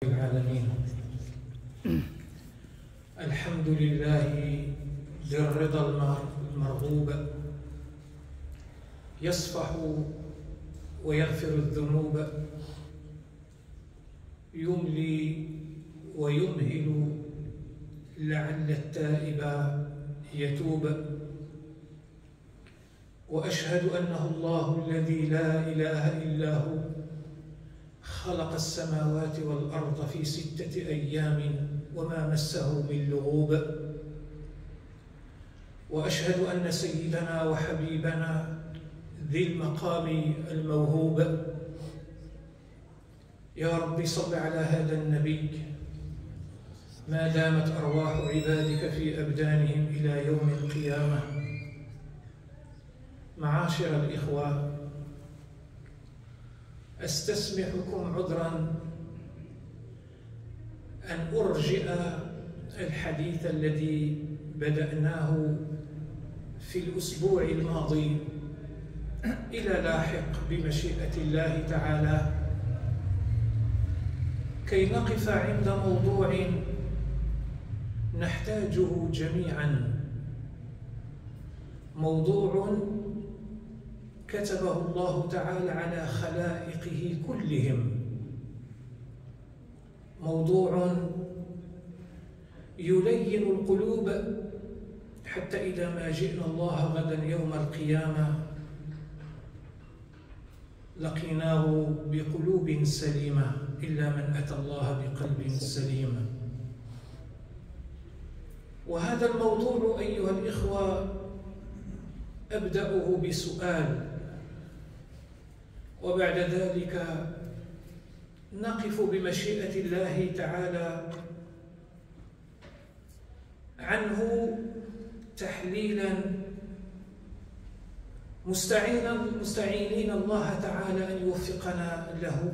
العالمين. الحمد لله ذي الرضا المرغوب، يصفح ويغفر الذنوب، يملي ويمهل لعل التائب يتوب. وأشهد أنه الله الذي لا إله إلا هو، خلق السماوات والأرض في 6 أيام وما مسه من لغوب. وأشهد أن سيدنا وحبيبنا ذي المقام الموهوب، يا رب صل على هذا النبي ما دامت أرواح عبادك في أبدانهم إلى يوم القيامة. معاشر الإخوة، أستسمحكم عذرا أن أرجئ الحديث الذي بدأناه في الأسبوع الماضي إلى لاحق بمشيئة الله تعالى، كي نقف عند موضوع نحتاجه جميعا، موضوع كتبه الله تعالى على خلائقه كلهم، موضوع يلين القلوب حتى إذا ما جئنا الله غدا يوم القيامة لقيناه بقلوب سليمة، إلا من أتى الله بقلب سليم. وهذا الموضوع أيها الإخوة أبدأه بسؤال، وبعد ذلك نقف بمشيئة الله تعالى عنه تحليلا، مستعينين الله تعالى أن يوفقنا له.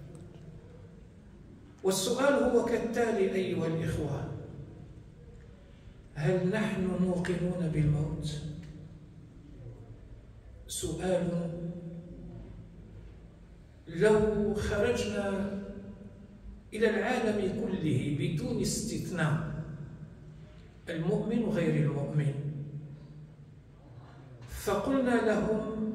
والسؤال هو كالتالي أيها الإخوة: هل نحن موقنون بالموت؟ سؤال لو خرجنا إلى العالم كله بدون استثناء، المؤمن وغير المؤمن، فقلنا لهم: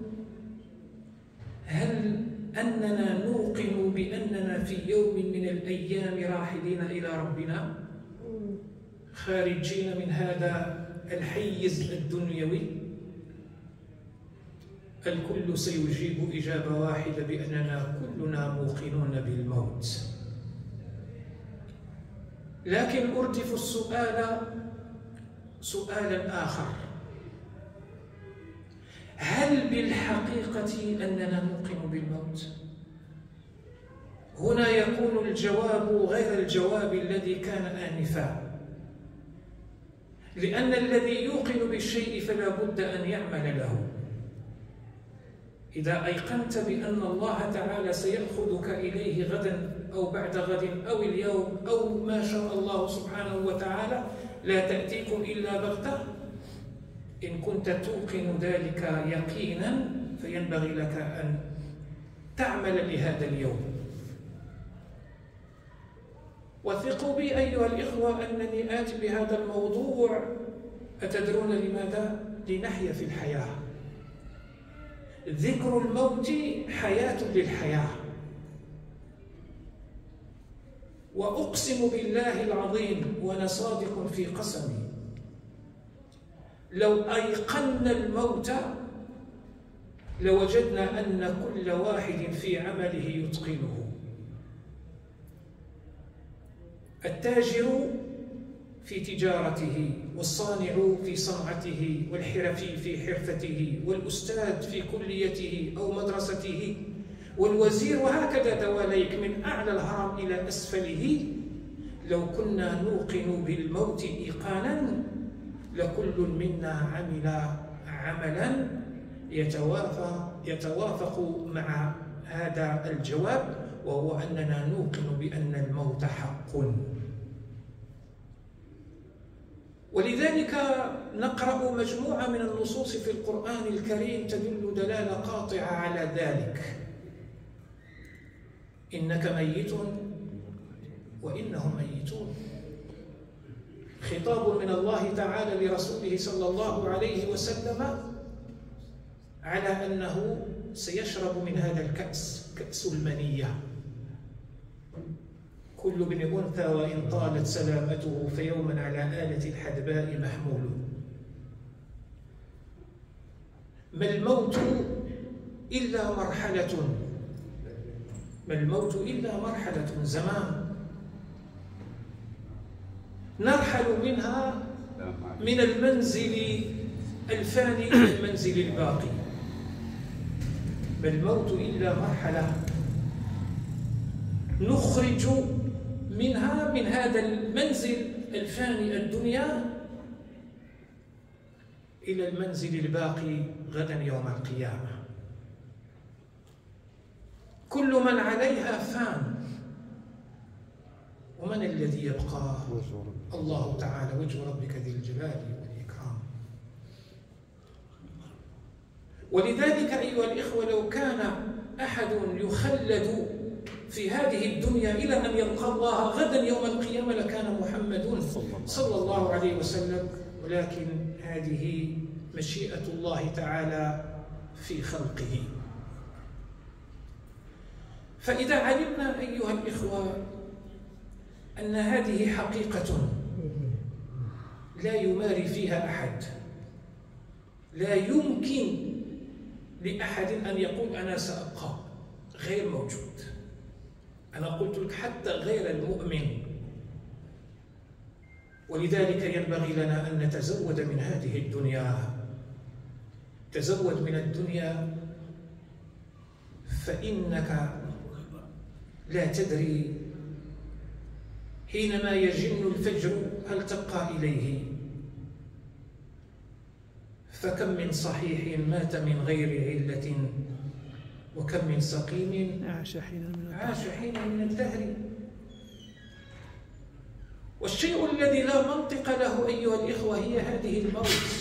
هل أننا نوقن بأننا في يوم من الأيام راحلين إلى ربنا، خارجين من هذا الحيز الدنيوي؟ الكل سيجيب إجابة واحدة بأننا كلنا موقنون بالموت. لكن أردف السؤال سؤالا آخر: هل بالحقيقة أننا نوقن بالموت؟ هنا يكون الجواب غير الجواب الذي كان آنفا، لأن الذي يوقن بالشيء فلا بد أن يعمل له. إذا أيقنت بأن الله تعالى سيأخذك إليه غدا أو بعد غد أو اليوم أو ما شاء الله سبحانه وتعالى، لا تأتيكم إلا بغتة، إن كنت توقن ذلك يقينا فينبغي لك أن تعمل لهذا اليوم. وثقوا بي أيها الإخوة أنني آتي بهذا الموضوع، أتدرون لماذا؟ لنحيا في الحياة. ذكر الموت حياة للحياة. وأقسم بالله العظيم وأنا صادق في قسمي، لو أيقنا الموت لوجدنا أن كل واحد في عمله يتقنه. التاجر في تجارته، والصانع في صنعته، والحرفي في حرفته، والأستاذ في كليته أو مدرسته، والوزير، وهكذا دواليك من أعلى الهرم إلى أسفله. لو كنا نوقن بالموت إيقانا لكل منا عمل عملا يتوافق مع هذا الجواب، وهو أننا نوقن بأن الموت حق. ولذلك نقرأ مجموعة من النصوص في القرآن الكريم تدل دلالة قاطعة على ذلك. إنك ميت وإنهم ميتون. خطاب من الله تعالى لرسوله صلى الله عليه وسلم على أنه سيشرب من هذا الكأس، كأس المنية. كل ابن أنثى وإن طالت سلامته فيوما على آلة الحدباء محمول. ما الموت إلا مرحلة، ما الموت إلا مرحلة، زمان نرحل منها من المنزل الفاني إلى المنزل الباقي. ما الموت إلا مرحلة نخرج منها، من هذا المنزل الفاني الدنيا، إلى المنزل الباقي غدا يوم القيامة. كل من عليها فان، ومن الذي يبقى؟ الله تعالى، وجه ربك ذي الجلال والإكرام. ولذلك أيها الإخوة، لو كان أحد يخلد في هذه الدنيا إلى أن يلقى الله غدا يوم القيامة لكان محمد صلى الله عليه وسلم، ولكن هذه مشيئة الله تعالى في خلقه. فإذا علمنا أيها الإخوة أن هذه حقيقة لا يماري فيها أحد، لا يمكن لأحد أن يقول أنا سأبقى، غير موجود. أنا قلت لك حتى غير المؤمن. ولذلك ينبغي لنا أن نتزود من هذه الدنيا. تزود من الدنيا، فإنك لا تدري حينما يجن الفجر هل تبقى إليه. فكم من صحيح مات من غير علة، وكم من سقيم عاش حينا من الدهر. والشيء الذي لا منطق له أيها الإخوة هي هذه الموت.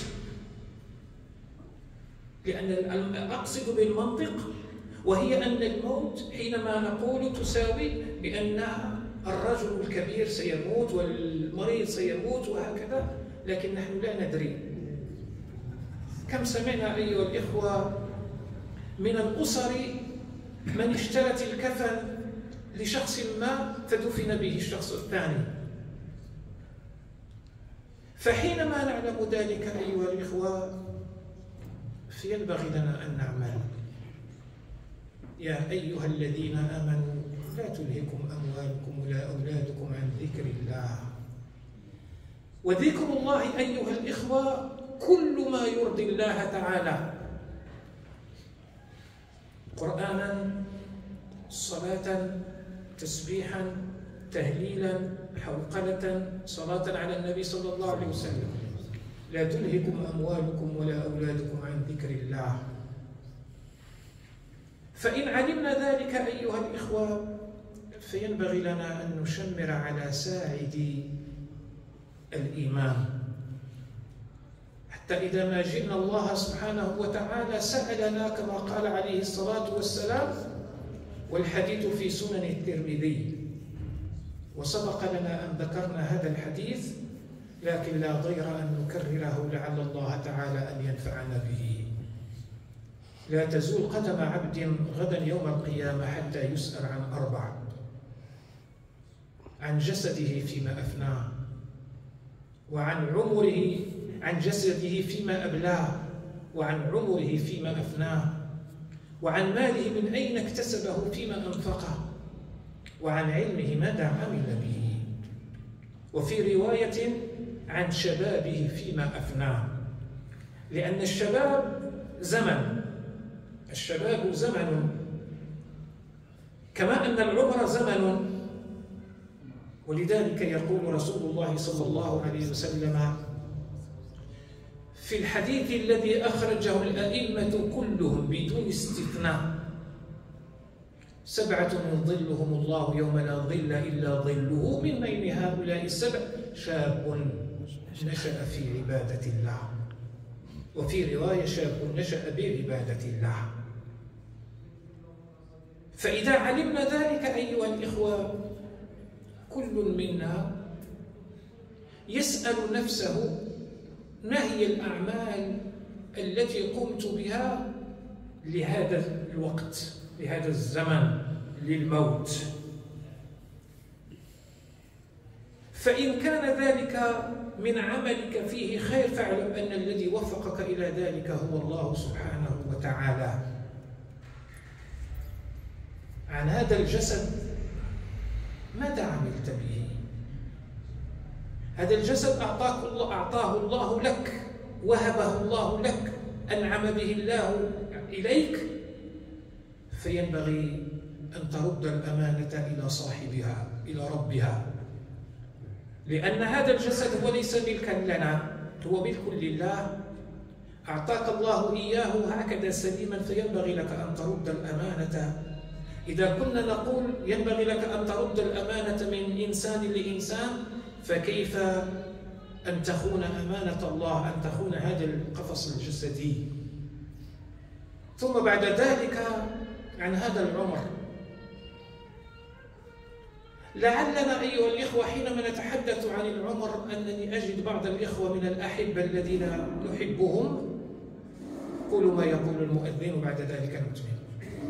لأن أقصد بالمنطق وهي أن الموت حينما نقول تساوي بأن الرجل الكبير سيموت والمريض سيموت وهكذا، لكن نحن لا ندري. كم سمعنا أيها الإخوة من الأسر من اشترت الكفن لشخص ما فدفن به الشخص الثاني. فحينما نعلم ذلك أيها الإخوة فينبغي لنا أن نعمل. يا أيها الذين آمنوا لا تلهكم أموالكم ولا أولادكم عن ذكر الله. وذكر الله أيها الإخوة كل ما يرضي الله تعالى، قرآنا، صلاة، تسبيحا، تهليلا، حوقلة، صلاة على النبي صلى الله عليه وسلم. لا تلهكم أموالكم ولا أولادكم عن ذكر الله. فإن علمنا ذلك أيها الإخوة فينبغي لنا أن نشمر على ساعد الإيمان، حتى إذا ما جئنا الله سبحانه وتعالى سألنا كما قال عليه الصلاة والسلام، والحديث في سنن الترمذي، وسبق لنا أن ذكرنا هذا الحديث، لكن لا ضير أن نكرره لعل الله تعالى أن ينفعنا به. لا تزول قدم عبد غدا يوم القيامة حتى يسأل عن 4: عن جسده فيما أفناه، وعن عمره، عن جسده فيما أبلاه، وعن عمره فيما أفناه، وعن ماله من أين اكتسبه فيما أنفقه، وعن علمه ماذا عمل به، وفي رواية عن شبابه فيما أفناه. لأن الشباب زمن، الشباب زمن، كما أن العمر زمن. ولذلك يقول رسول الله صلى الله عليه وسلم في الحديث الذي أخرجه الأئمة كلهم بدون استثناء: 7 يظلهم الله يوم لا ظل إلا ظله، من بين هؤلاء ال7 شاب نشأ في عبادة الله، وفي رواية شاب نشأ بعبادة الله. فإذا علمنا ذلك أيها الإخوة كل منا يسأل نفسه: ما هي الأعمال التي قمت بها لهذا الوقت، لهذا الزمن، للموت؟ فإن كان ذلك من عملك فيه خير فاعلم أن الذي وفقك إلى ذلك هو الله سبحانه وتعالى. عن هذا الجسد ماذا عملت به؟ هذا الجسد أعطاه الله لك، وهبه الله لك، أنعم به الله إليك، فينبغي أن ترد الأمانة إلى صاحبها، إلى ربها، لأن هذا الجسد هو ليس ملكا لنا، هو ملك لله. أعطاك الله إياه هكذا سليما، فينبغي لك أن ترد الأمانة. إذا كنا نقول ينبغي لك أن ترد الأمانة من إنسان لإنسان، فكيف أن تخون أمانة الله، أن تخون هذا القفص الجسدي؟ ثم بعد ذلك عن هذا العمر، لعلنا أيها الإخوة حينما نتحدث عن العمر أنني أجد بعض الإخوة من الأحبة الذين نحبهم. قولوا ما يقول المؤذن وبعد ذلك نتمم.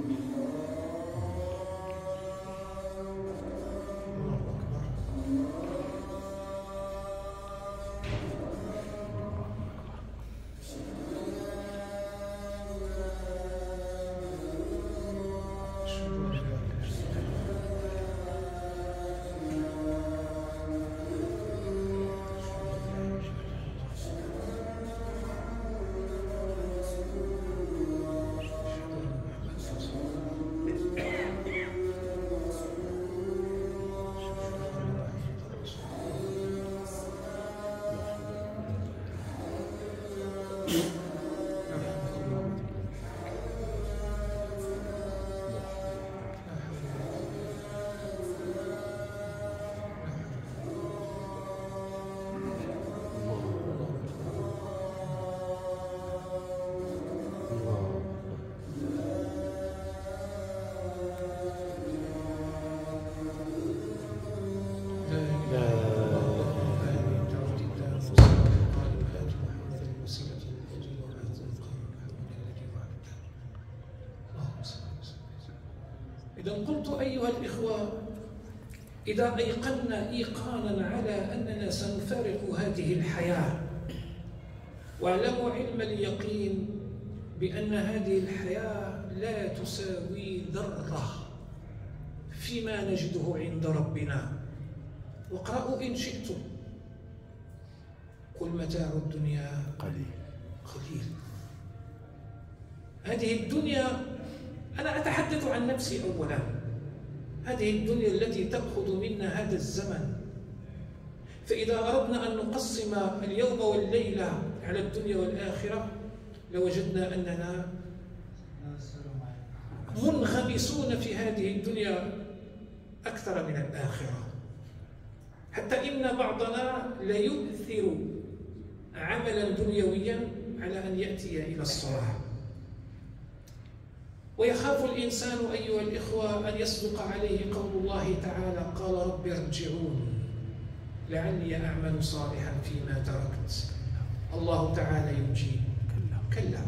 إذا قلت أيها الإخوة، إذا أيقنا إيقانا على أننا سنفارق هذه الحياة، واعلموا علم اليقين بأن هذه الحياة لا تساوي ذرة فيما نجده عند ربنا. واقرأوا إن شئتم: قل متاع الدنيا قليل. هذه الدنيا، أنا أتحدث عن نفسي أولا، هذه الدنيا التي تأخذ منا هذا الزمن، فإذا أردنا أن نقسم اليوم والليلة على الدنيا والآخرة لوجدنا أننا منغمسون في هذه الدنيا أكثر من الآخرة، حتى إن بعضنا لا يؤثر عملا دنيويا على أن يأتي إلى الصلاة. ويخاف الإنسان أيها الإخوة أن يصدق عليه قول الله تعالى: قال رب ارجعون لعلي أعمل صالحا فيما تركت. الله تعالى يجيب: كلا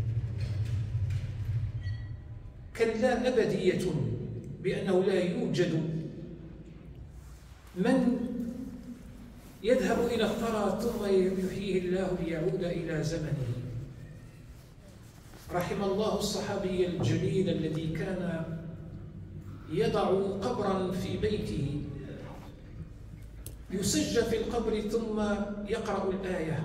كلا أبدية، بأنه لا يوجد من يذهب إلى الثرى ثم يحييه الله ليعود إلى زمنه. رحم الله الصحابي الجليل الذي كان يضع قبرا في بيته، يسج في القبر ثم يقرأ الآية،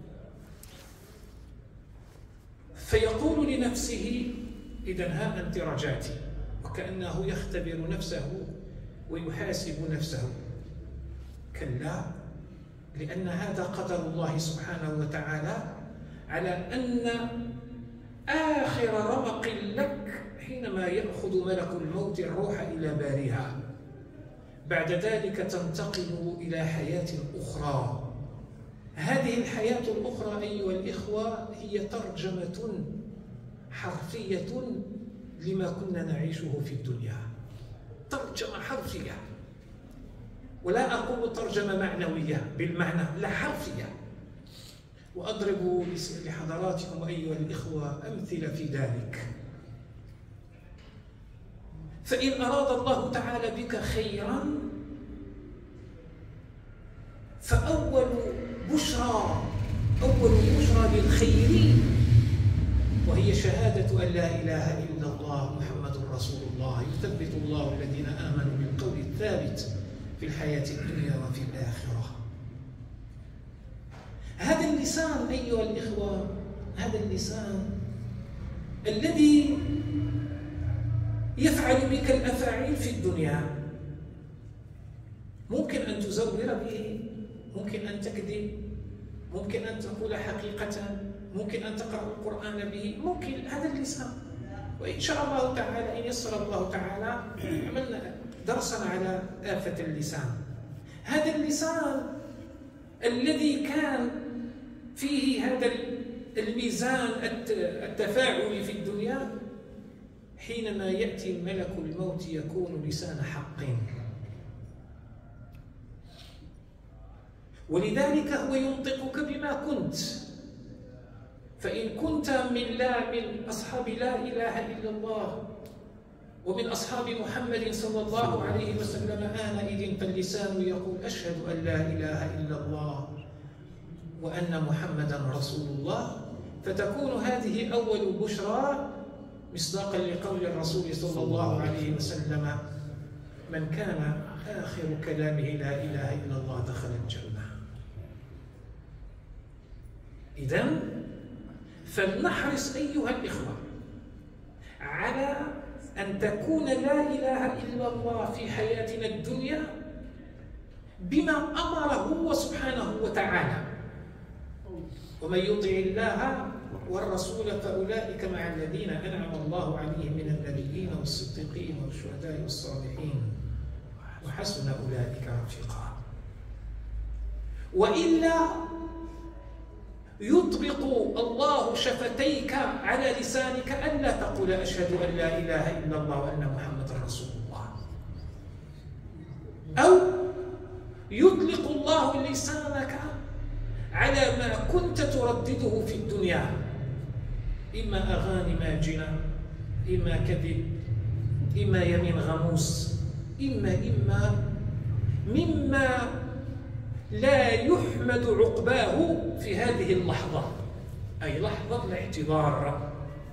فيقول لنفسه: إذا ها أنت رجعتي، وكأنه يختبر نفسه ويحاسب نفسه. كلا، لأن هذا قدر الله سبحانه وتعالى على أن آخر رمق لك حينما يأخذ ملك الموت الروح إلى بارها، بعد ذلك تنتقل إلى حياة أخرى. هذه الحياة الأخرى أيها الإخوة هي ترجمة حرفية لما كنا نعيشه في الدنيا، ترجمة حرفية. ولا أقول ترجمة معنوية بالمعنى، لا حرفية. وأضرب لحضراتكم أيها الإخوة أمثلة في ذلك. فإن أراد الله تعالى بك خيرا فأول بشرى للخير وهي شهادة أن لا إله إلا الله محمد رسول الله، يثبت الله الذين آمنوا بالقول الثابت في الحياة الدنيا وفي الآخرة. هذا اللسان أيها الإخوة، هذا اللسان الذي يفعل بك الأفاعيل في الدنيا، ممكن أن تزور به، ممكن أن تكذب، ممكن أن تقول حقيقة، ممكن أن تقرأ القرآن به، ممكن. هذا اللسان. وإن شاء الله تعالى إن يسر الله تعالى عملنا درسا على آفة اللسان. هذا اللسان الذي كان فيه هذا الميزان التفاعل في الدنيا، حينما يأتي ملك الموت يكون لسان حق. ولذلك هو ينطقك بما كنت. فإن كنت من أصحاب لا إله إلا الله ومن أصحاب محمد صلى الله عليه وسلم آنئذ فاللسان يقول أشهد أن لا إله إلا الله وأن محمدا رسول الله، فتكون هذه أول بشرى مصداقا لقول الرسول صلى الله عليه وسلم: من كان آخر كلامه لا إله إلا الله دخل الجنة. إذن فلنحرص أيها الإخوة على أن تكون لا إله إلا الله في حياتنا الدنيا بما أمره هو سبحانه وتعالى. ومن يطع الله والرسول فأولئك مع الذين أنعم الله عليهم من النبيين والصديقين والشهداء والصالحين وحسن أولئك رفيقا. وإلا يطبق الله شفتيك على لسانك ألا تقول أشهد أن لا إله إلا الله وأن محمد رسول الله، أو يطلق الله لسانك على ما كنت تردده في الدنيا، إما أغاني ماجنة، إما كذب، إما يمين غموس، إما مما لا يحمد عقباه في هذه اللحظة، أي لحظة الاعتذار.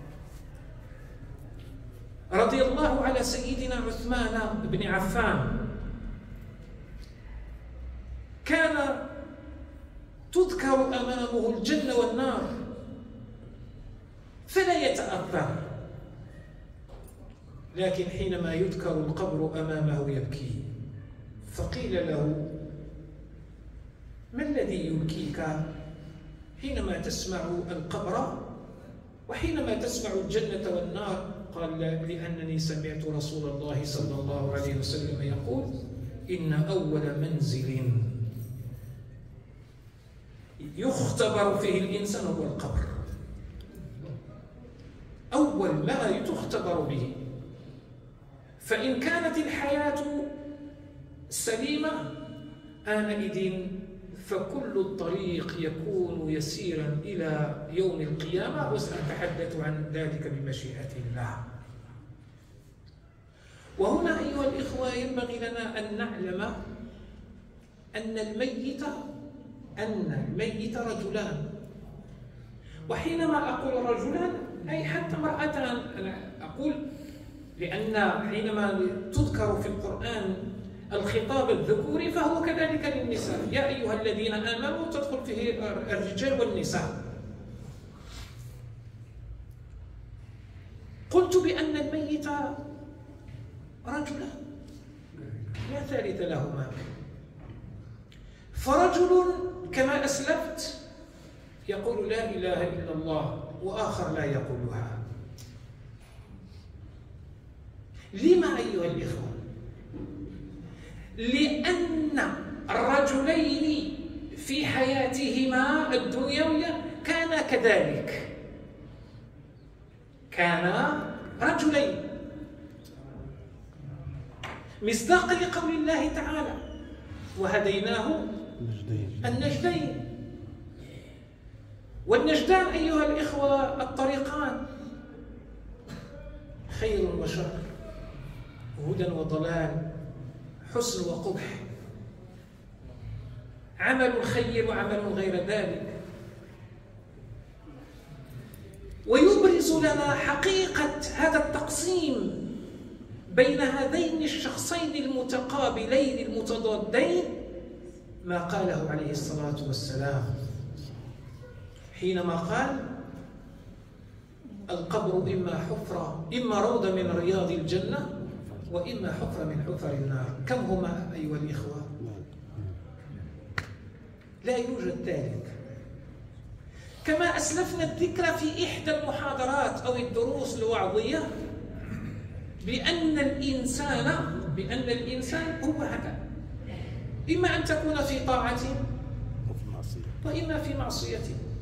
رضي الله على سيدنا عثمان بن عفان، كان تذكر أمامه الجنة والنار فلا يتأثر، لكن حينما يذكر القبر أمامه يبكي. فقيل له: ما الذي يبكيك حينما تسمع القبر وحينما تسمع الجنة والنار؟ قال: لأنني سمعت رسول الله صلى الله عليه وسلم يقول: إن أول منزل يختبر فيه الإنسان هو القبر. أول ما تختبر به، فإن كانت الحياة سليمة آنئذ فكل الطريق يكون يسيرا إلى يوم القيامة، وسأتحدث عن ذلك بمشيئة الله. وهنا أيها الإخوة ينبغي لنا أن نعلم أن الميت رجلان. وحينما أقول رجلان أي حتى امرأتان، أنا أقول لأن حينما تذكر في القرآن الخطاب الذكوري فهو كذلك للنساء: يا أيها الذين آمنوا تدخل فيه الرجال والنساء. قلت بأن الميت رجلا لا ثالث لهما، فرجل كما أسلفت يقول لا إله إلا الله وآخر لا يقولها. لما أيها الإخوة؟ لأن الرجلين في حياتهما الدنيوية كانا كذلك، كانا رجلين، مصداقا لقول الله تعالى: وهديناه النجدين. والنجدان أيها الإخوة الطريقان، خير وشر، هدى وضلال، حسن وقبح، عمل خير وعمل غير ذلك. ويبرز لنا حقيقة هذا التقسيم بين هذين الشخصين المتقابلين المتضادين ما قاله عليه الصلاة والسلام حينما قال: القبر إما حفرة، إما روضة من رياض الجنة، وإما حفرة من حفر النار. كم هما أيها الإخوة؟ لا يوجد ذلك. كما أسلفنا الذكر في إحدى المحاضرات أو الدروس الوعظية بأن الإنسان هو هذا، إما أن تكون في طاعة وإما في معصية.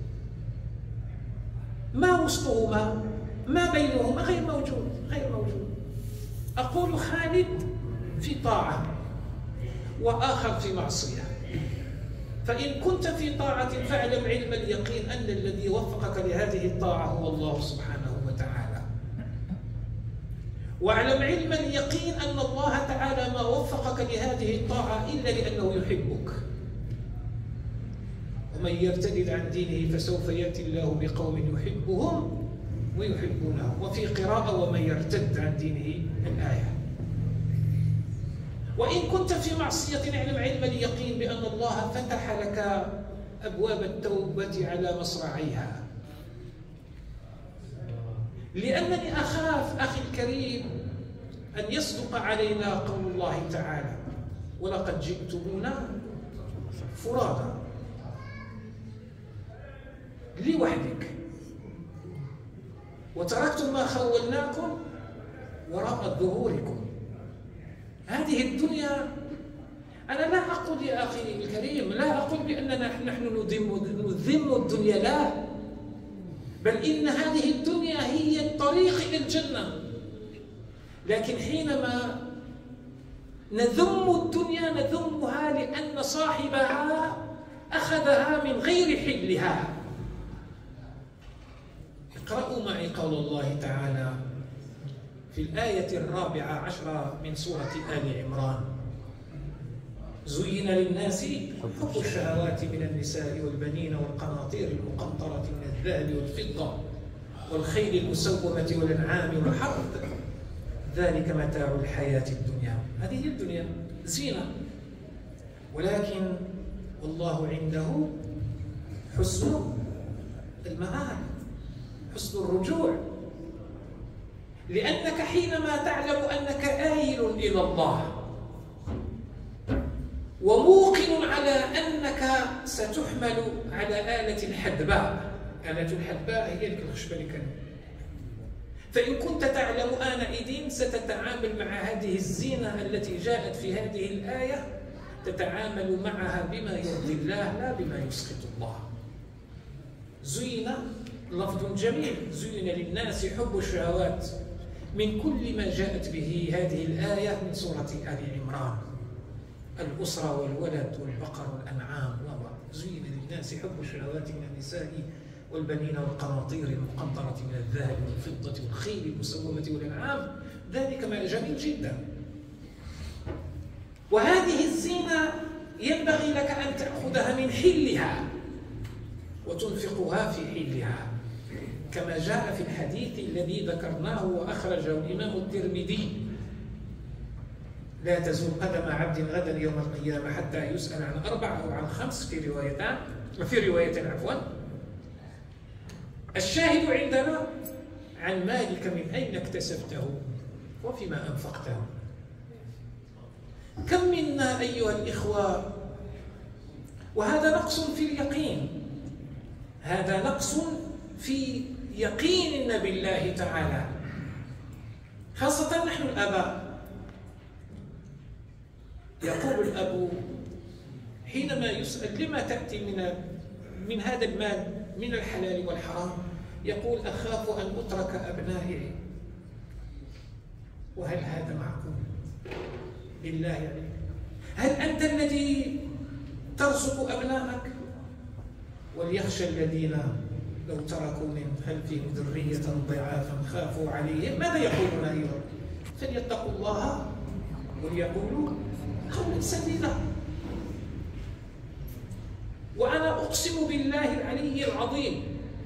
ما وسطهما، ما بينهما غير موجود. أقول خالد في طاعة وآخر في معصية. فإن كنت في طاعة فاعلم علم اليقين أن الذي وفقك لهذه الطاعة هو الله سبحانه وتعالى. واعلم علم اليقين أن الله تعالى ما وفقك لهذه الطاعة إلا لأنه يحبك. ومن يرتد عن دينه فسوف يأتي الله بقوم يحبهم ويحبونه. وفي قراءة ومن يرتد عن دينه الآية. وإن كنت في معصية اعلم علم اليقين بأن الله فتح لك أبواب التوبة على مصراعيها. لأنني أخاف أخي الكريم أن يصدق علينا قول الله تعالى: ولقد جئتمونا فرادا، لوحدك، وتركتم ما خولناكم وراء ظهوركم. هذه الدنيا، أنا لا أقول يا أخي الكريم، لا أقول بأننا نحن نذم الدنيا، لا، بل إن هذه الدنيا هي الطريق إلى الجنة. لكن حينما نذم الدنيا نذمها لأن صاحبها أخذها من غير حلها. اقرأوا معي قول الله تعالى في الآية 14 من سورة آل عمران: زين للناس حب الشهوات من النساء والبنين والقناطير المقنطرة من الذهب والفضة والخيل المسومة والأنعام والحرث، ذلك متاع الحياة الدنيا. هذه الدنيا زينة، ولكن والله عنده حسن المآب، حسن الرجوع. لأنك حينما تعلم أنك آيل إلى الله وموقن على أنك ستحمل على آلة الحدباء. آلة الحدباء هي الخشبة الكريمة. فإن كنت تعلم آنئذ ستتعامل مع هذه الزينة التي جاءت في هذه الآية، تتعامل معها بما يرضي الله لا بما يسخط الله. زين لفظ جميل، زين للناس حب الشهوات من كل ما جاءت به هذه الآية من سورة آل عمران: الأسرة والولد والبقر والأنعام. زين للناس حب الشهوات من النساء والبنين والقناطير المقنطرة من الذهب والفضة والخيل المسومة والأنعام، ذلك ما جميل جدا. وهذه الزينة ينبغي لك أن تأخذها من حلها وتنفقها في حلها، كما جاء في الحديث الذي ذكرناه وأخرجه الإمام الترمذي: لا تزول قدم عبد غدا يوم القيامة حتى يسأل عن 4 أو عن 5 في رواية عفوا. الشاهد عندنا: عن مالك من أين اكتسبته وفيما أنفقته. كم منا أيها الإخوة، وهذا نقص في اليقين، هذا نقص في يقيننا بالله تعالى، خاصة نحن الآباء. يقول الأب حينما يسأل: لما تأتي من هذا المال من الحلال والحرام؟ يقول: أخاف أن أترك أبنائي. وهل هذا معقول؟ بالله عليك، هل أنت الذي ترزق أبنائك؟ وليخشى الذين لو تركوا من خلفهم ذرية ضعافا خافوا عليهم ماذا يقولون أيضا؟ فليتقوا الله وليقولوا قولا سديدا. وأنا أقسم بالله العلي العظيم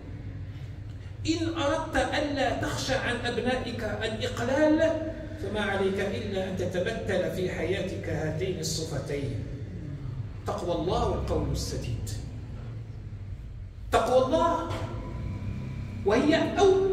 إن أردت ألا تخشى عن أبنائك الإقلال فما عليك إلا أن تتمثل في حياتك هاتين الصفتين: تقوى الله والقول السديد. تقوى الله وهي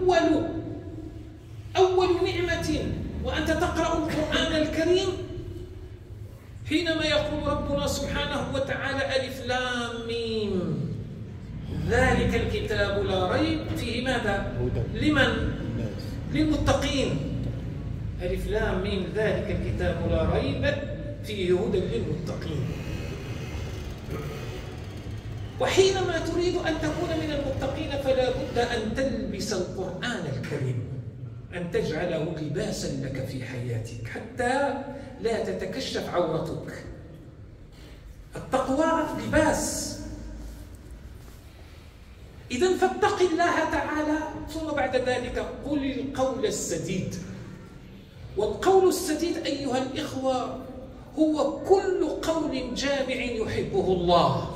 أول نعمة وأنت تقرأ القرآن الكريم حينما يقول ربنا سبحانه وتعالى ألف لام ميم ذلك الكتاب لا ريب فيه ماذا؟ لمن؟ للمتقين. ألف لام ميم ذلك الكتاب لا ريب فيه هدى للمتقين. وحينما تريد أن تكون من المتقين فلا بد أن تلبس القرآن الكريم، أن تجعله لباسا لك في حياتك حتى لا تتكشف عورتك. التقوى لباس. إذن فاتق الله تعالى ثم بعد ذلك قل القول السديد. والقول السديد أيها الإخوة هو كل قول جامع يحبه الله.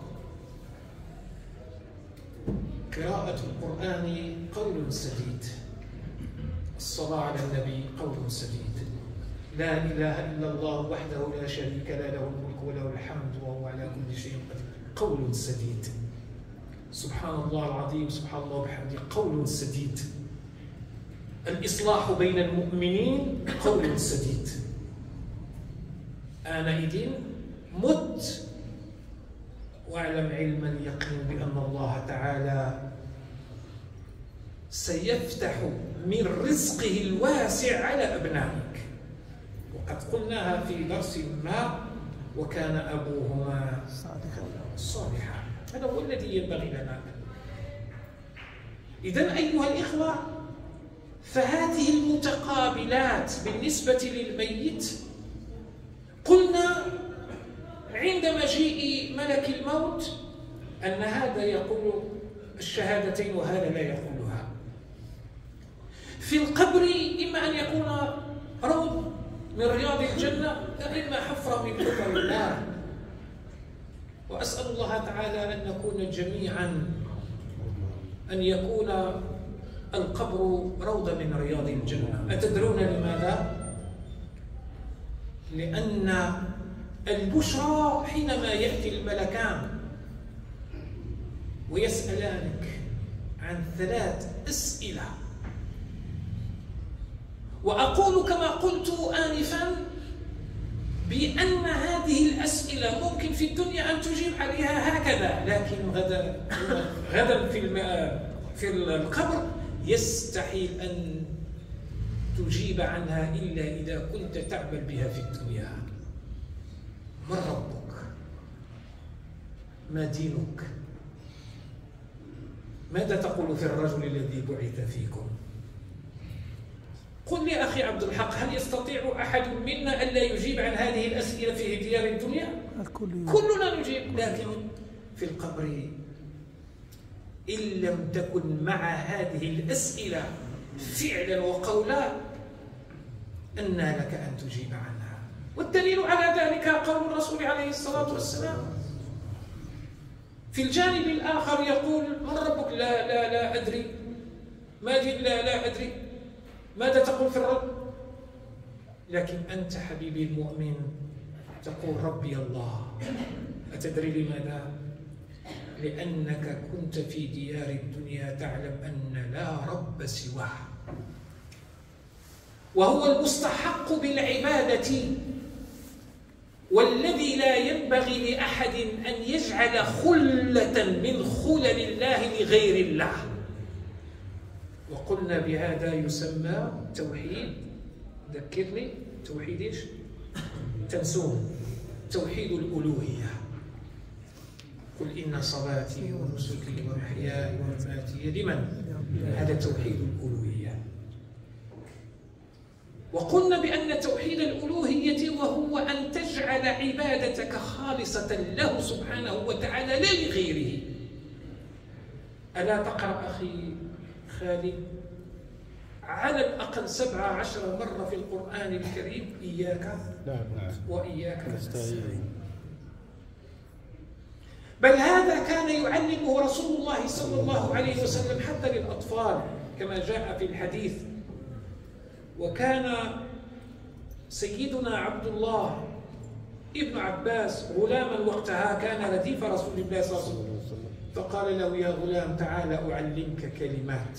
قراءة القرآن قول سديد، الصلاة على النبي قول سديد، لا إله إلا الله وحده لا شريك له له الملك وله الحمد وهو على كل شيء قدير قول سديد. سبحان الله العظيم سبحان الله وبحمده قول سديد. الإصلاح بين المؤمنين قول سديد. آنئذ مت واعلم علم اليقين بأن الله تعالى سيفتح من رزقه الواسع على أبنائك. وقد قلناها في درس ما وكان أبوهما صالحا. هذا هو الذي ينبغي لنا. إذن أيها الإخوة فهذه المتقابلات بالنسبة للميت قلنا عند مجيء ملك الموت أن هذا يقول الشهادتين وهذا لا يقولها. في القبر إما أن يكون روض من رياض الجنة إما حفرة من حفر النار. وأسأل الله تعالى أن نكون جميعا أن يكون القبر روضة من رياض الجنة. أتدرون لماذا؟ لأن البشرى حينما يأتي الملكان ويسألانك عن 3 أسئلة، وأقول كما قلت آنفا بأن هذه الأسئلة ممكن في الدنيا أن تجيب عليها هكذا، لكن غدا في القبر يستحيل أن تجيب عنها إلا إذا كنت تعمل بها في الدنيا. من ربك؟ ما دينك؟ ماذا تقول في الرجل الذي بعث فيكم؟ قل لي أخي عبد الحق، هل يستطيع أحد منا ألا يجيب عن هذه الأسئلة في ديار الدنيا؟ كلنا نجيب، لكن في القبر إن لم تكن مع هذه الأسئلة فعلا وقولا أنى لك أن تجيب عنها. والدليل على ذلك قول الرسول عليه الصلاة والسلام في الجانب الآخر يقول: من ربك؟ لا أدري. ما دين؟ لا أدري. ماذا تقول في الرب؟ لكن أنت حبيبي المؤمن تقول: ربي الله. أتدري لماذا؟ لأنك كنت في ديار الدنيا تعلم أن لا رب سواه، وهو المستحق بالعبادة، والذي لا ينبغي لأحد أن يجعل خلة من خلل الله لغير الله. وقلنا بهذا يسمى توحيد. ذكرني، توحيد ايش؟ تنسون. توحيد الألوهية. قل إن صلاتي ونسكي ومحياي ومماتي لمن؟ هذا توحيد الألوهية. وقلنا بأن توحيد الألوهية وهو أن تجعل عبادتك خالصة له سبحانه وتعالى لا لغيره. ألا تقرأ أخي خالد على الأقل 17 مرة في القرآن الكريم إياك وإياك نستعين؟ بل هذا كان يعلمه رسول الله صلى الله عليه وسلم حتى للأطفال كما جاء في الحديث. وكان سيدنا عبد الله ابن عباس غلاما وقتها، كان رديف رسول الله صلى الله عليه وسلم، فقال له: يا غلام تعال أعلمك كلمات.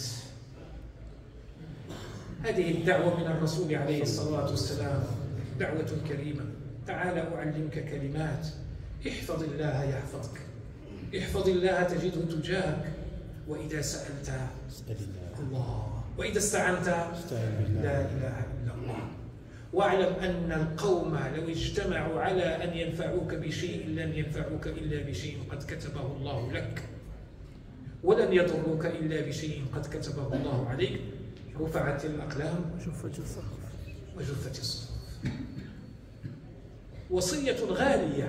هذه الدعوة من الرسول عليه الصلاة والسلام دعوة كريمة. تعال أعلمك كلمات، احفظ الله يحفظك، احفظ الله تجده تجاهك، وإذا سألت الله، وإذا استعنت لا إله إلا الله. واعلم أن القوم لو اجتمعوا على أن ينفعوك بشيء لن ينفعوك إلا بشيء قد كتبه الله لك، ولن يضروك إلا بشيء قد كتبه الله عليك. رفعت الأقلام وجفت الصحف. وصية غالية،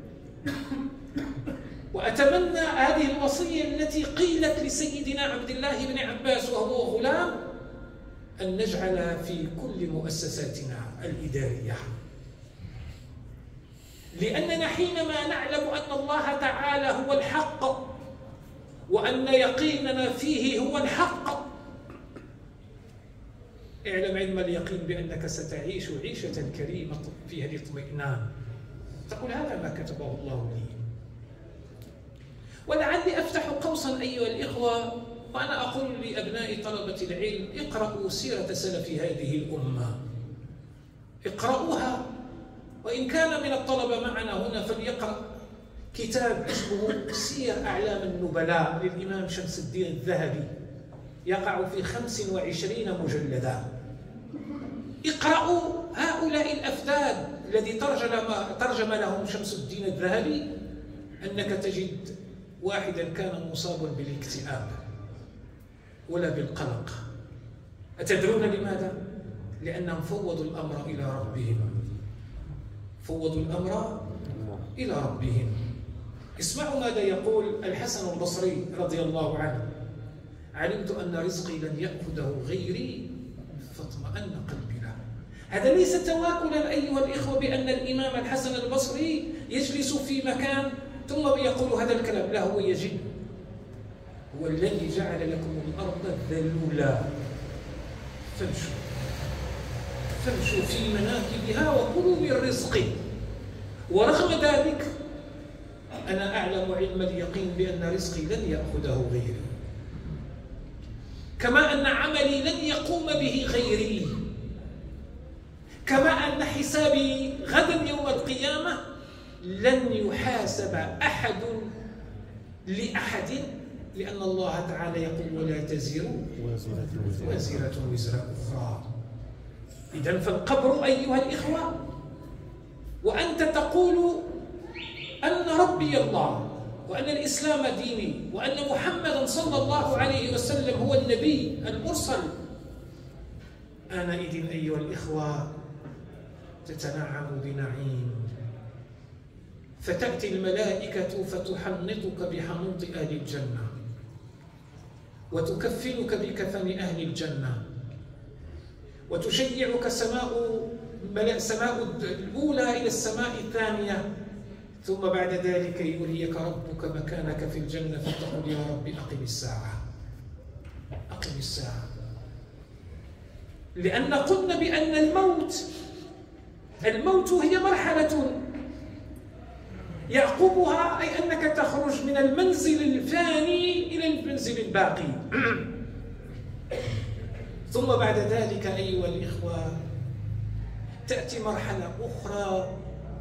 وأتمنى هذه الوصية التي قيلت لسيدنا عبد الله بن عباس وهو غلام أن نجعلها في كل مؤسساتنا الإدارية، لأننا حينما نعلم أن الله تعالى هو الحق وأن يقيننا فيه هو الحق، اعلم علم اليقين بأنك ستعيش عيشة كريمة فيها الاطمئنان. تقول هذا ما كتبه الله لي. ولعلي أفتح قوسا أيها الإخوة وأنا أقول لأبناء طلبة العلم: اقرأوا سيرة سلف هذه الأمة، اقرأوها. وإن كان من الطلبة معنا هنا فليقرأ كتاب اسمه سير أعلام النبلاء للإمام شمس الدين الذهبي، يقع في 25 مجلدا. اقرأوا هؤلاء الأفذاذ الذي ترجم لهم شمس الدين الذهبي، أنك تجد واحدا كان مصابا بالاكتئاب ولا بالقلق. أتدرون لماذا؟ لأنهم فوضوا الأمر إلى ربهم، فوضوا الأمر إلى ربهم. اسمعوا ماذا يقول الحسن البصري رضي الله عنه: علمت أن رزقي لن يأخذه غيري فاطمأن قلبي له. هذا ليس تواكلا أيها الإخوة بأن الإمام الحسن البصري يجلس في مكان ثم يقول هذا الكلام، لا، هو يجب. هو الذي جعل لكم الأرض ذلولا فامشوا في مناكبها وكلوا من رزقه. ورغم ذلك أنا أعلم علم اليقين بأن رزقي لن يأخذه غيري، كما أن عملي لن يقوم به غيري، كما أن حسابي غدا يوم القيامة لن يحاسب أحد لأحد، لأن الله تعالى يقول: ولا تزر وازرة وزر أخرى. إذن فالقبر أيها الإخوة، وأنت تقول أن ربي الله وأن الإسلام ديني وأن محمدا صلى الله عليه وسلم هو النبي المرسل، آنئذ أيها الإخوة تتنعم بنعيم، فتأتي الملائكة فتحنطك بحنوط أهل الجنة وتكفنك بكفن أهل الجنة، وتشيعك سماء الأولى إلى السماء الثانية، ثم بعد ذلك يريك ربك مكانك في الجنة فتقول: يا رب أقم الساعة، أقم الساعة. لأن قلنا بأن الموت هي مرحلة يعقبها، أي أنك تخرج من المنزل الفاني إلى المنزل الباقي. ثم بعد ذلك أيها الإخوة تأتي مرحلة أخرى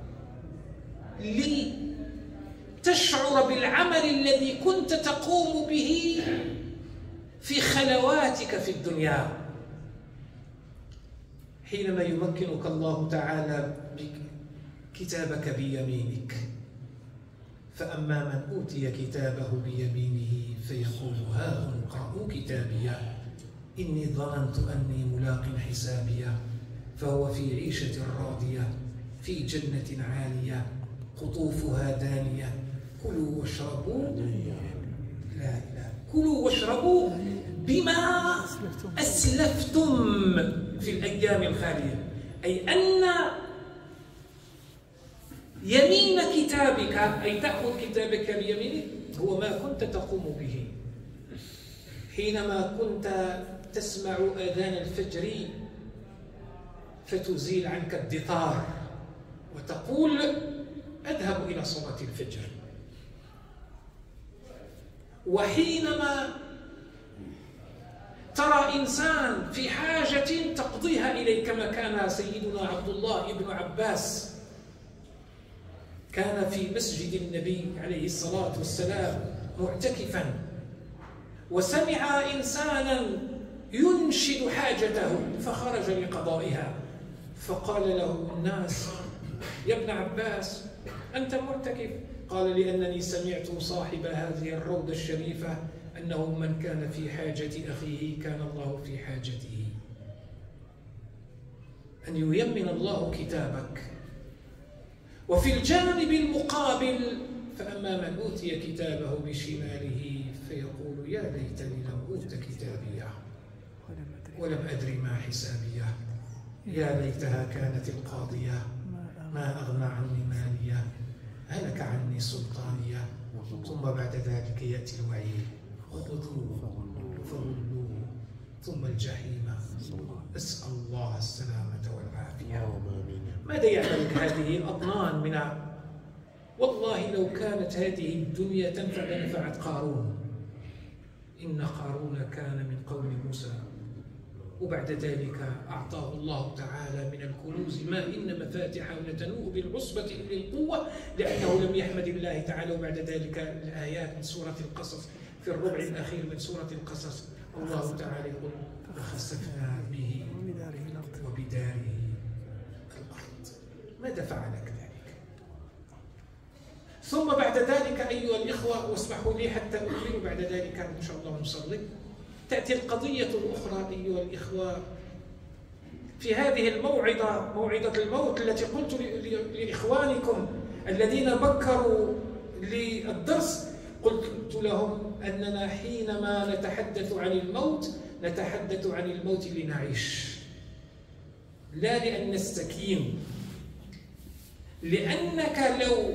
لتشعر بالعمل الذي كنت تقوم به في خلواتك في الدنيا، حينما يمكنك الله تعالى كتابك بيمينك. فأما من أوتي كتابه بيمينه فيقول: هاؤم اقرءوا كتابيه إني ظننت أني ملاق حسابيه فهو في عيشة راضية في جنة عالية قطوفها دانية كلوا واشربوا كلوا واشربوا بما أسلفتم في الأيام الخالية، أي أن يمين كتابك، أي تأخذ كتابك بيمينك، هو ما كنت تقوم به حينما كنت تسمع آذان الفجر فتزيل عنك الدثار وتقول أذهب إلى صلاة الفجر. وحينما ترى إنسان في حاجة تقضيها إليه، كما كان سيدنا عبد الله بن عباس كان في مسجد النبي عليه الصلاة والسلام معتكفا، وسمع إنسانا ينشد حاجته فخرج لقضائها، فقال له الناس: يا ابن عباس أنت معتكف؟ قال: لأنني سمعت صاحب هذه الروضة الشريفة أنه من كان في حاجة أخيه كان الله في حاجته. أن ييمن الله كتابك. وفي الجانب المقابل: فأما من أوتي كتابه بشماله فيقول يا ليتني لم أوت كتابيه ولم أدري ما حسابيه يا ليتها كانت القاضية ما أغنى عني ماليه هلك عني سلطانيه. ثم بعد ذلك يأتي الوعيد: خذوه فغلوه ثم الجحيم. أسأل الله السلامة والعافية. ماذا يعمل هذه الأطنان من والله لو كانت هذه الدنيا تنفع لنفعت قارون. إن قارون كان من قوم موسى، وبعد ذلك أعطاه الله تعالى من الكنوز ما إن مفاتحه لتنوء بالعصبة أولي القوة، لأنه لم يحمد الله تعالى. وبعد ذلك الآيات من سورة القصص في الربع الأخير من سورة القصص الله تعالى يقول: فخسفنا به وبداره الأرض. ماذا فعل كذلك؟ ثم بعد ذلك أيها الإخوة، واسمحوا لي حتى أكمل بعد ذلك إن شاء الله نصلي، تأتي القضية الأخرى أيها الإخوة في هذه الموعظة، موعظة الموت التي قلت لإخوانكم الذين بكروا للدرس، قلت لهم أننا حينما نتحدث عن الموت نتحدث عن الموت لنعيش، لا لأن نستكين. لأنك لو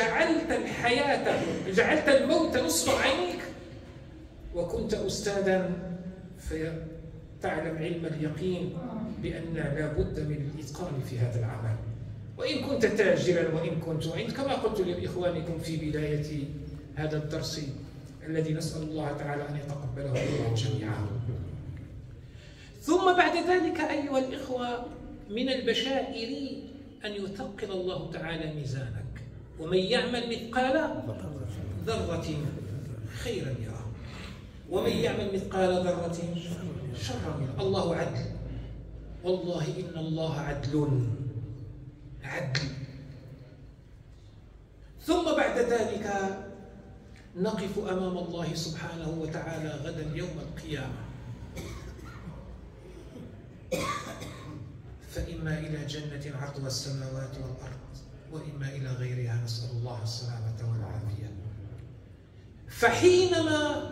جعلت الموت نصب عينيك وكنت أستاذا فتعلم علم اليقين بأن لا بد من الإتقان في هذا العمل. وإن كنت تاجرا وإن كنت كما قلت لإخوانكم في بداية هذا الدرس الذي نسأل الله تعالى أن يتقبله منا جميعا. ثم بعد ذلك أيها الإخوة من البشائر أن يثقل الله تعالى ميزانك، ومن يعمل مثقال ذرة خيرا يره ومن يعمل مثقال ذرة شرا يره. الله عدل، والله إن الله عدل. ثم بعد ذلك نقف أمام الله سبحانه وتعالى غدا يوم القيامة، فإما إلى جنة عرضها السماوات والأرض وإما إلى غيرها، نسأل الله السلامة والعافية. فحينما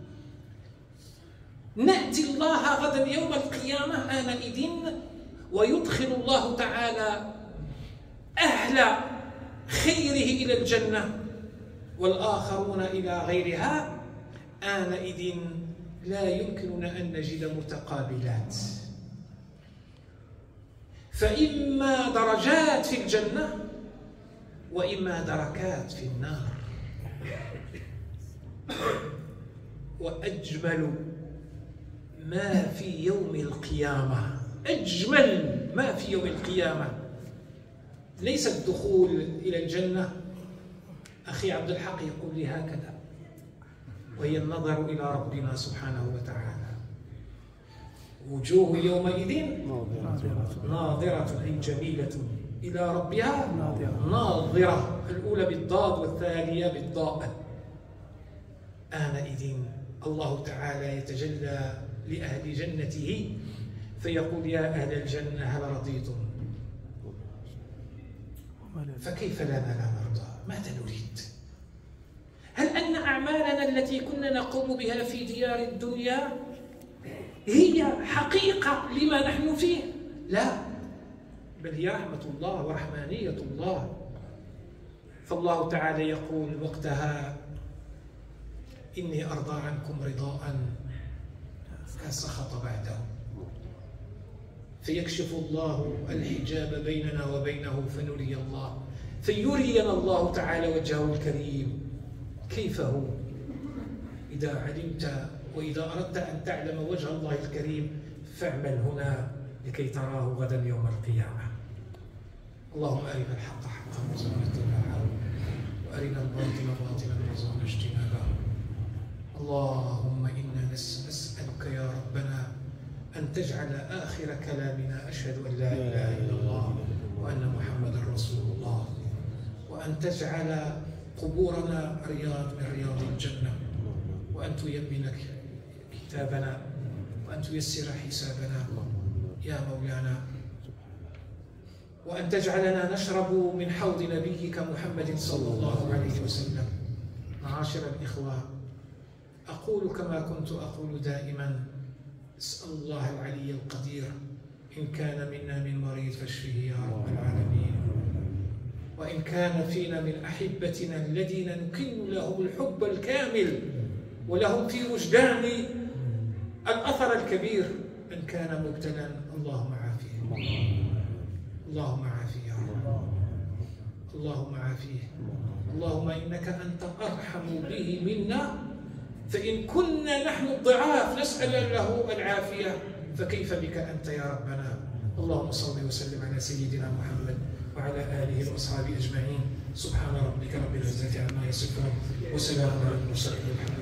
نأتي الله غدا يوم القيامة آنئذ ويدخل الله تعالى أهل خيره إلى الجنة والآخرون إلى غيرها، آنئذ لا يمكننا أن نجد متقابلات، فإما درجات في الجنة وإما دركات في النار. وأجمل ما في يوم القيامة، أجمل ما في يوم القيامة ليس الدخول إلى الجنة. أخي عبد الحق يقول لي هكذا، وهي النظر إلى ربنا سبحانه وتعالى. وجوه يومئذ ناظرة أي جميلة إلى ربها ناظرة، الأولى بالضاد والثانية بالضاء. آنئذ الله تعالى يتجلى لأهل جنته فيقول يا أهل الجنة هل رضيتم؟ فكيف لنا لا نرضى؟ ماذا نريد؟ هل أن أعمالنا التي كنا نقوم بها في ديار الدنيا هي حقيقة لما نحن فيه؟ لا، بل هي رحمة الله ورحمانية الله. فالله تعالى يقول وقتها إني أرضى عنكم رضاء لا سخط بعده، فيكشف الله الحجاب بيننا وبينه فنري الله، فيرينا الله تعالى وجهه الكريم كيف هو. إذا علمت وإذا أردت أن تعلم وجه الله الكريم فاعمل هنا لكي تراه غدا يوم القيامة. اللهم أرنا الحق حقا وارزقنا اتباعه، وأرنا الباطل باطلا وارزقنا اجتنابه. اللهم إنا نسألك يا ربنا أن تجعل آخر كلامنا أشهد أن لا إله إلا الله وأن محمدا رسول الله، وأن تجعل قبورنا رياض من رياض الجنة، وأن تيمن كتابنا، وأن تيسر حسابنا يا مولانا، وأن تجعلنا نشرب من حوض نبيك محمد صلى الله عليه وسلم. معاشر الإخوة، أقول كما كنت أقول دائما: اسأل الله العلي القدير إن كان منا من مريض فاشفه يا رب العالمين، وإن كان فينا من أحبتنا الذين نكن لهم الحب الكامل ولهم في وجدان الأثر الكبير، من كان مبتلا اللهم عافيه، اللهم عافيه يا رب، اللهم عافيه. اللهم إنك أنت أرحم به منا، فإن كنا نحن الضعاف نسأل له العافية، فكيف بك أنت يا ربنا. اللهم صل وسلم على سيدنا محمد وعلى آله وأصحابه أجمعين. سبحان ربك رب العزة عما يصفون، وسلام على المرسلين.